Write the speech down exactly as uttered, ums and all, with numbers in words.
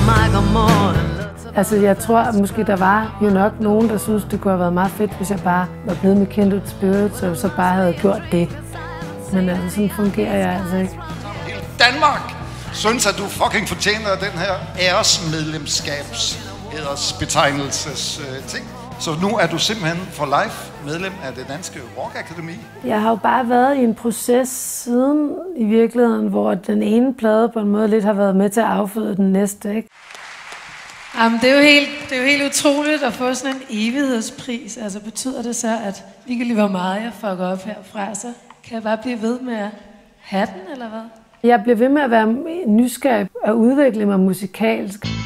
Altså, jeg tror måske, der var jo nok nogen, der synes, det kunne have været meget fedt, hvis jeg bare var blevet med Kindred Spirits, og så bare havde gjort det. Men altså, sådan fungerer jeg altså ikke. Hele Danmark synes, at du fucking fortjener den her æresmedlemskabs æresbetegnelses øh, ting. Så nu er du simpelthen for life medlem af det Danske Rock Akademi. Jeg har jo bare været i en proces siden i virkeligheden, hvor den ene plade på en måde lidt har været med til at afføde den næste, ikke? Jamen, det er jo helt, det er jo helt utroligt at få sådan en evighedspris. Altså, betyder det så, at ligegyldigt hvor meget jeg fucker op herfra, så kan jeg bare blive ved med at have den, eller hvad? Jeg bliver ved med at være nysgerrig og udvikle mig musikalsk.